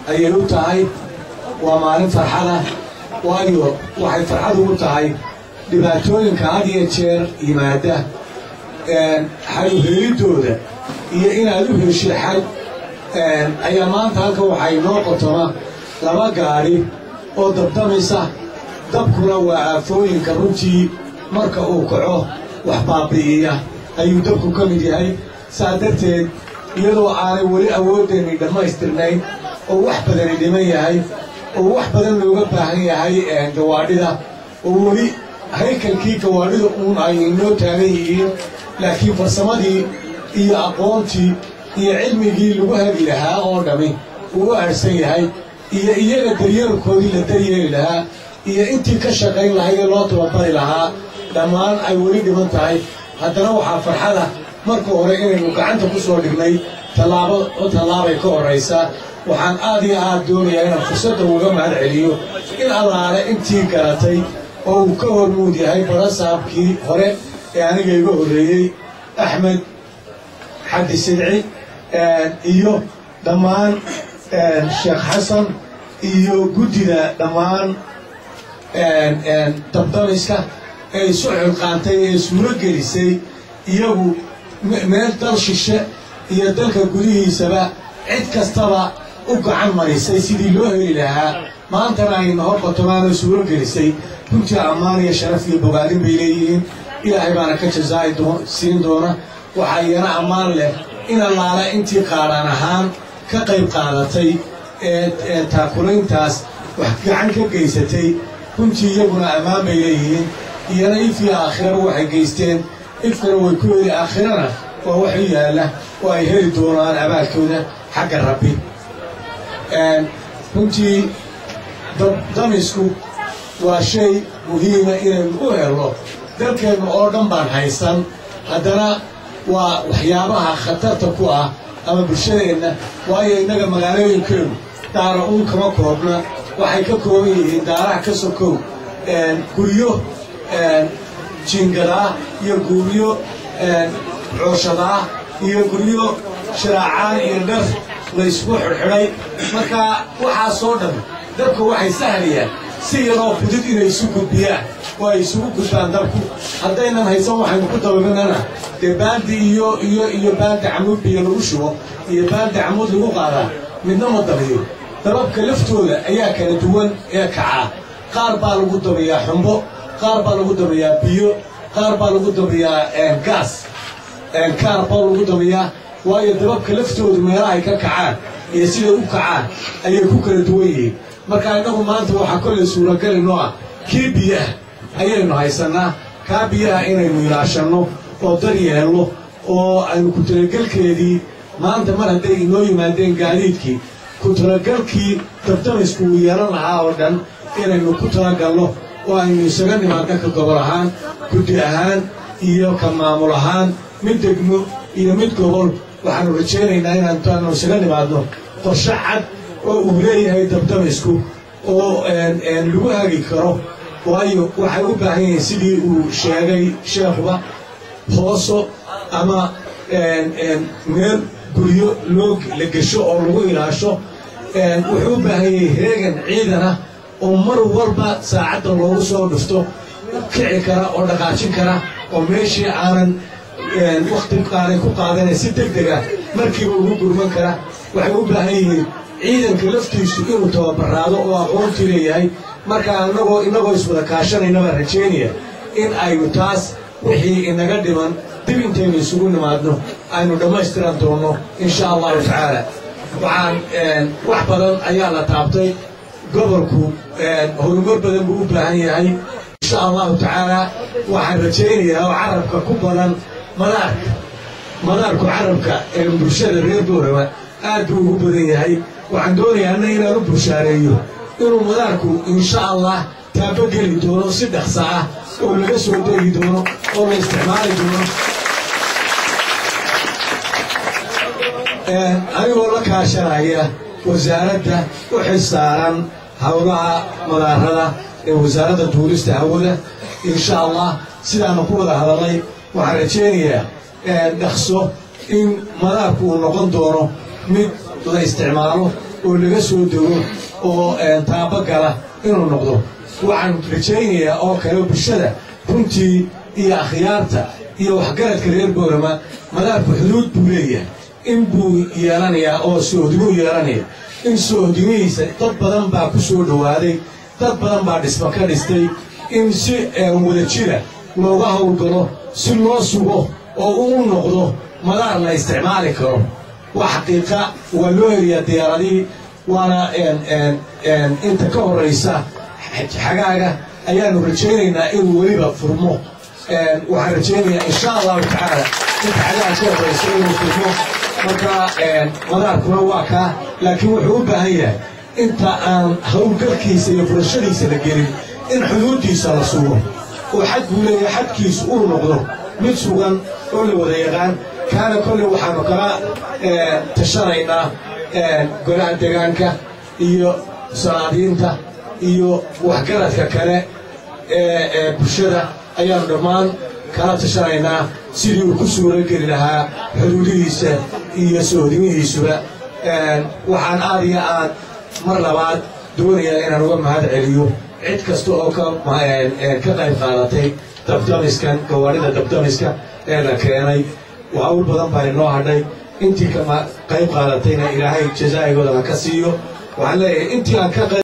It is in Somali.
ayay u tahay waa maalin farxada waayo waxay farxad ugu tahay dhibaatooyinka had iyo jeer yimaada xaluhelidooda iyo inaad u heshid xal ayaa maanta halka waxay noo qotoma laba gaari oo dabdamisa dabkuna waa aafooyinka runtii marka uu kaco wax baabi'iya ayuu dabku ka mid yahay saa darteed iyadoo aanay weli awoodeenni dhammaystirnayn oo wax badani dhiman yahay oo wax badan looga baahan yahay gawaadhida oo weli haykalkii gawaadhida uun ay inoo taagan yihiin laakiin farsamadii iyo aqoontii iyo cilmigii lagu hagi lahaa oo dhammi uu u aadhsan yahay iyo iyaga daryeelkoodii la daryeeli lahaa iyo intii ka shaqayn lahayd ee loo tababari lahaa dhammaan ay weli dhiman tahay haddana waxaa farxada marka hore inaynu gacanta ku soo dhignay tallaabay ka horraysa waxaan aad iyo aad doonayaa inaan fursadda uga mahad celiyo in allaale intii garatay oo uu ka hormuud yahay badasaabkii hore ee aniga iga horreeyey axmed xaddi sidci iyo dhammaan sheekh xasan iyo guddida dhammaan dabdamiska ee isu xilqaantay ee suuro gelisay iyagu meel dal shishe iyo dalka gudihiisaba cid kastaba u gacan marisay sidii loo heli lahaa maantana ayna hor qotomaanoo suuro gelisay runtii ammaan iyo sharaf iyo bogaadin bay leeyihiin ilaahay baana ka jazaa'i siin doona waxaa iyana ammaan leh in allaale intii qaadhaan ahaan ka qayb qaadatay ee taakulayntaas wax gacan ka geysatay runtii iyaguna ammaan bay leeyihiin iyana ifii aakhiraba waxay geysteen ifkana way ku heli aakhirana waa wax u yaalla oo ay heli doonaan abaalkooda xagga rabbi runtii dabdamisku waa shay muhiima inaynu u helno dalkeennu oo dhan baan haysan haddana waa waxyaabaha khatarta ku ah ama bulshadeenna waayo innaga magaalooyinkeennu daara uun kama koobna waxay ka kooban yihiin daaraha ka sokow guryo jiingadaa iyo guryo cooshadaa iyo guryo shiraacaan iyo dhar laysku xidhxidhay markaa waxaasoo dhan dabka waxay sahlayaan si yaroo fudud inay isu gudbiyaan oo ay isugu gudbaan dabku haddaynan haysan waxaynu ku dababanana dee baandi iyo baandi camuud biyo lagu shubo iyo baandi camuud lagu qaadaa midna ma dabayo dababka laftooda ayaa kala duwan ee kacaa qaar baa lagu dabayaa xumbo qaar baa lagu dabayaa biyo qaar baa lagu dabayaa gaas kaar baa lagu dabayaa waayo dababka laftoodu meelahay ka kacaan iyo siday u kacaan ayay ku kala duwan yihiin markaa innagu maanta waxaa kollay suuragali noo ah kii biyaha ayaynu haysannaa kaa biyaha inaynu ilaashanno oo daryeelno oo aynu ku talagelkeedii maanta mar hadday inoo yimaadeen gaadiidkii ku talagalkii dabdamisku uu yeelan lahaa oo dhan inaynu ku talagalno oo aynu isaga nimaadna ka gobol ahaan guddi ahaan iyo ka maamul ahaan mid degmo iyo mid gobol waxaanu rajaynaynaa inaantaanu isaga nimaadno qorshe cad oo uu leeyahay dabdamisku oo lagu hagi karo waayo waxay u baahan yihiin sidii uu sheegay sheekhuba hooso ama meel guryo la gesho oo lagu ilaasho wuxuu u baahan yahay heegan ciidana oo mar walba saacadda loogu soo dhufto kici kara oo dhaqaajin kara oo meeshii aanan wakhti qaaday ku qaadanay si deg deg ah markiiba ugu gurman kara waxay u baahan yihiin ciidanka laftiisu inuu tababaraado oo aqoontii leeyahay markaa innagoo iswada kaashanayna baan rajaynaya in aynu taas wixii inaga dhiman dib intaynu isugu nimaadno aynu dhammaystiran doonno insha allahu tacaala waxaan wax badan ayaa la taabtay gobolku horumar badan buu u baahan yahay insha allahu tacaala waxaan rajaynayaa oo carabka ku badan madaarku carabka ee bulshada reer boorama aad buu ugu badan yahay waxaan doonayaana inaan u bushaareeyo inuu madaarku insha allah taabageli doono si dhaqsa ah oo laga soo degi doono oo la isticmaali doono anigoo la kaashanaya wasaaradda u xilsaaran howlaha madaarada ee wasaaradda duulista hawada insha allah sidaanu ku wada hadalnay waxaan rajaynayaa dhaqso in madaarku uu noqon doono mid la isticmaalo oo laga soo dego oo taabagala inuu noqdo waxaan rajaynayaa oo kale bulshada runtii iyo akhyaarta iyo waxgaradka reer boorama madaarku xuduud buu leeyahay in buu yeelanayaa oo soodimo yeelanaya in soodimihiisa dad badan baa ku soo dhowaaday dad badan baa dhisma ka dhistay in si wada jira looga howlgalo si loo sugo oo uu noqdo madaar la isticmaali karo waa xaqiiqa waa loo heliyaa diyaaradihii waana inta ka horaysa xagaaga ayaanu rajaynaynaa inuu weliba furmo waxaan rajaynayaa insha allahu tacaala inta xagaaga ka horaysa inuu furmo marka madaarkuna waa kaa laakiin wuxuu u baahan yahay inta aan howlgalkiisa iyo furashadiisa la gelin in xuduuddiisa la sugo oo xad buu leeyahay xadkiisu uu noqdo mid sugan oo la wada yaqaan kaana kolley waxaanu kala tashanaynaa golaha deegaanka iyo salaadiinta iyo waxgaradka kale ee bulshada ayaanu dhammaan kala tashanaynaa sidii uu ku suuro geli lahaa xuduudihiisa iyo soodimihiisuba waxaan aad iyo aad mar labaad doonayaa inaan uga mahad celiyo cid kasta oo ka qayb qaadatay dabdamiskan gawaarida dabdamiska ee la keenay hawl badan baa inoo hadhay intii ka qayb qaadatayna ilaahay jazaa'igooda ha ka siiyo waxaan leeyahay intii aan ka